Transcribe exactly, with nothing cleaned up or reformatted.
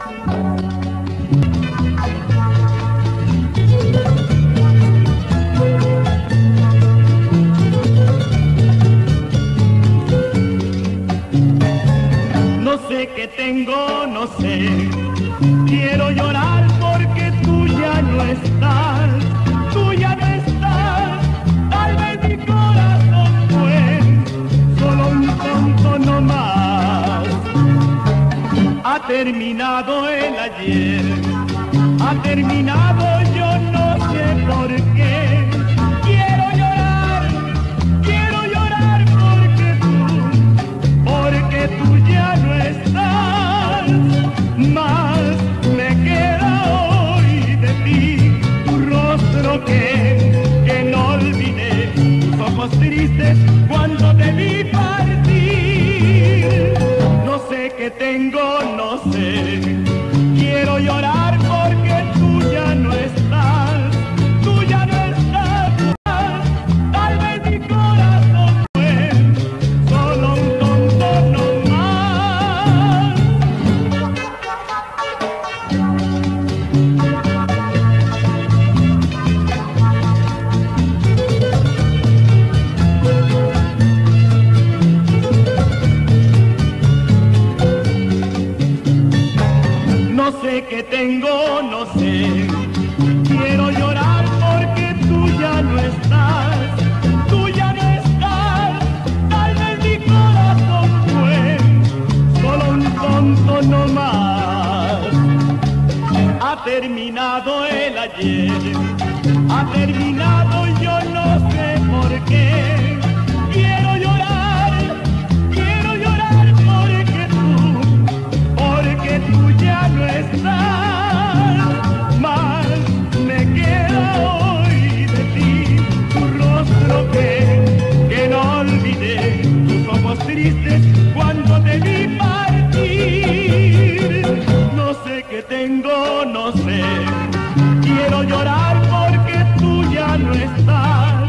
No sé qué tengo, no sé. Quiero llorar porque tú ya no estás. Tú ya no estás. Tal vez mi corazón fue solo un tonto nomás. Ha terminado el ayer. Ha terminado, yo no sé por qué. Quiero llorar. Quiero llorar porque tú, porque tú ya no estás, más me queda hoy de ti, tu rostro que, que no olvidé, tus ojos tristes cuando te vi partir. No sé qué tengo, no sé, quiero llorar porque tú ya no estás, tú ya no estás, tal vez mi corazón fue solo un tonto nomás. No sé qué tengo, no sé, quiero llorar porque tú ya no estás, tú ya no estás, tal vez mi corazón fue solo un tonto nomás. Ha terminado el ayer, ha terminado, yo no sé por qué. Quiero llorar, quiero llorar porque tú, porque tú ya no estás, más me queda hoy de ti, tu rostro que, que no olvidé, tus ojos tristes cuando te vi partir. No sé qué tengo, no sé, quiero llorar porque tú ya no estás.